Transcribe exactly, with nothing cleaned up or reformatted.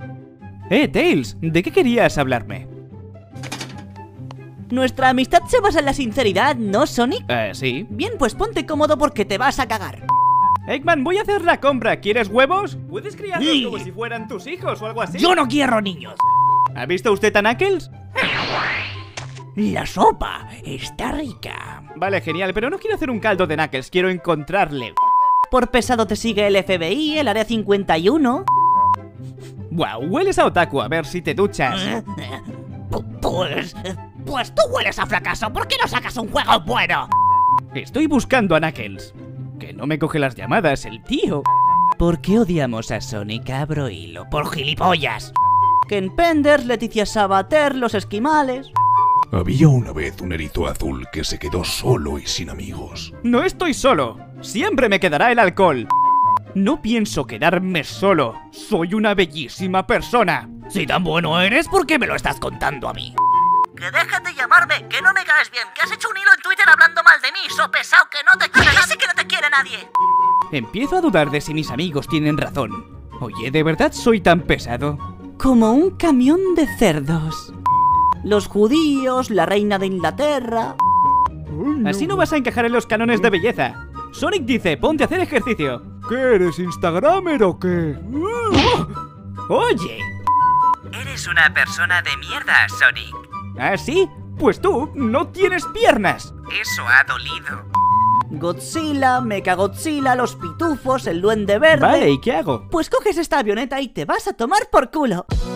Eh, Tails, ¿de qué querías hablarme? Nuestra amistad se basa en la sinceridad, ¿no, Sonic? Eh, sí. Bien, pues ponte cómodo porque te vas a cagar. Eggman, voy a hacer la compra. ¿Quieres huevos? Puedes criarlos Sí. como si fueran tus hijos o algo así. Yo no quiero niños. ¿Ha visto usted a Knuckles? La sopa está rica. Vale, genial, pero no quiero hacer un caldo de Knuckles, quiero encontrarle. Por pesado te sigue el F B I, el Área cincuenta y uno. Wow, hueles a otaku, a ver si te duchas. Pues... Pues tú hueles a fracaso. ¿Por qué no sacas un juego bueno? Estoy buscando a Knuckles. Que no me coge las llamadas, el tío. ¿Por qué odiamos a Sonic, abro hilo? Por gilipollas. Ken Penders, Leticia Sabater, los esquimales. Había una vez un erizo azul que se quedó solo y sin amigos. No estoy solo. Siempre me quedará el alcohol. No pienso quedarme solo. Soy una bellísima persona. Si tan bueno eres, ¿por qué me lo estás contando a mí? Que dejes de llamarme, que no me caes bien, que has hecho un hilo en Twitter hablando mal de mí, so pesado que no te quiere nadie. Sí que no te quiere nadie. Empiezo a dudar de si mis amigos tienen razón. Oye, ¿de verdad soy tan pesado? Como un camión de cerdos. Los judíos, la reina de Inglaterra. Así no vas a encajar en los cánones de belleza. Sonic dice, ponte a hacer ejercicio. ¿Qué eres, Instagramer o qué? Oye. Eres una persona de mierda, Sonic. ¿Ah, sí? Pues tú no tienes piernas. Eso ha dolido. Godzilla, Mechagodzilla, los pitufos, el duende verde. Vale, ¿y qué hago? Pues coges esta avioneta y te vas a tomar por culo.